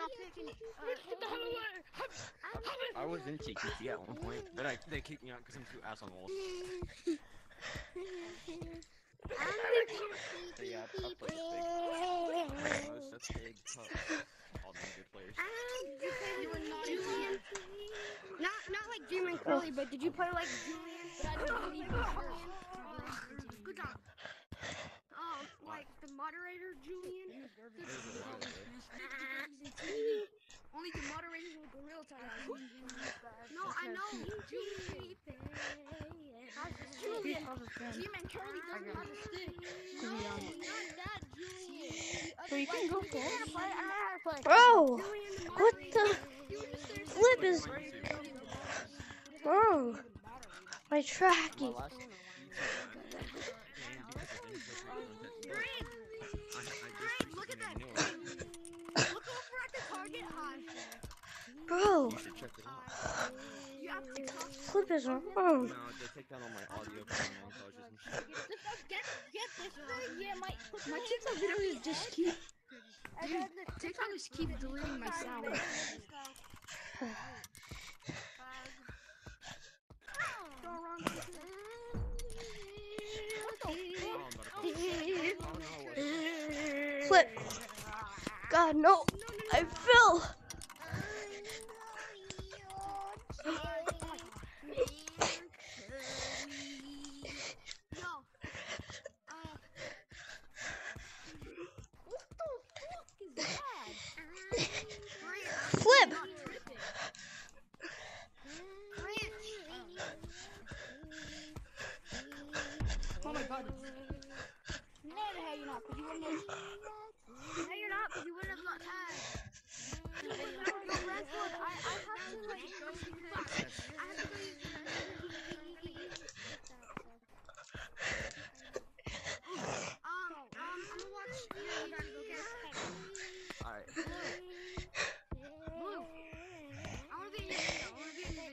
not picking it. Get the hell away! I was in TQT at one point, but they kicked me out because I'm too ass on walls. So yeah, I played most of big cup. All them good players. You were not Julian. Not like Julian Curly, but did you play like Julian? But I don't believe Julian. Good job. Like the moderator, Julian. Only the moderators with gorilla time. No, I know Julian. Julian and Curly doesn't have a stick. No, not that Julian. So you can go for it. Bro, what the flip is wrong? My tracking. Look at that. Look over at the target high. Bro, You should check it out. You have to flip is wrong. No, they take down all my audio from montages and shit. get this thing. Yeah, my TikTok videos just keep. TikTok just keep deleting my sound. Flip. God, no. I fell. Flip. Oh my god. No, the hell you're not, because you wouldn't have. No, you're not, because you wouldn't have got tagged. I have to, like, I have to go use I'm gonna watch you guys, okay? Alright. Blue. I wanna be in your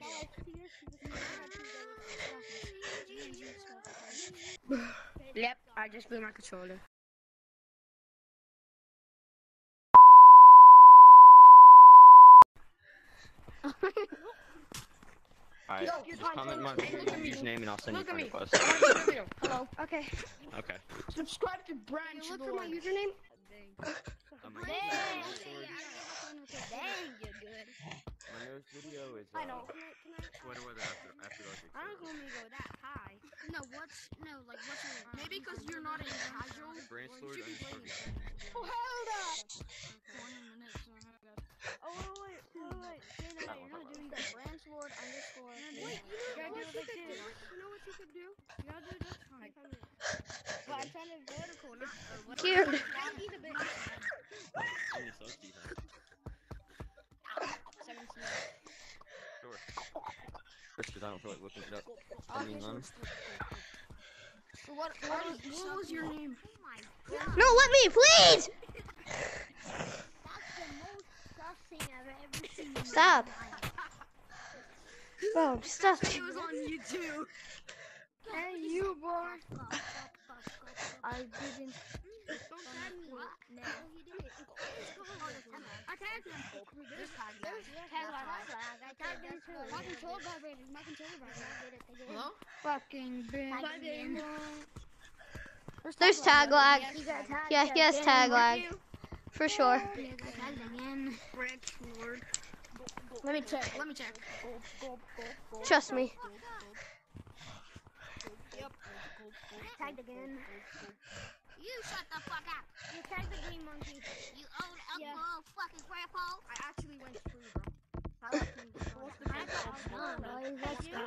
video. Yep, I just blew my controller. Alright, just comment my username and I'll send you a friend request. Hello. Okay. Okay. Subscribe to Branch Look for my username. Dang, you're good. My newest video is I know. Sweater weather after dark. I don't want me to go that high. No, what's your maybe because you're not in casual. Branch Lord You should be underscore playing it. Oh, hold up! Oh, wait. Say that you're not doing the branch lord underscore. Wait, you know what you could do? You know what you could do? You gotta do this time. But I'm trying to vertical, not Cute. I'll be the big. I need so Steve. 17. Sure. First, because I don't feel like looking it up. I mean, So what was your name? Oh my god. No, let me, please. That's the most sus thing I've ever seen. Stop. Bro, stop. It was on YouTube. Hey, you boy! I didn't. Don't tag me. No, he did it. I tagged him. This tag I tagged him too. My controller vibrated. Hello? Fucking bitch. There's tag lag. Yeah, yes, tag lag. For sure. Again. Let me check. Trust me. Tagged again. You shut the fuck up. You tagged the green monkey. You old uncle fucking grandpa. I actually went free, bro. I like him.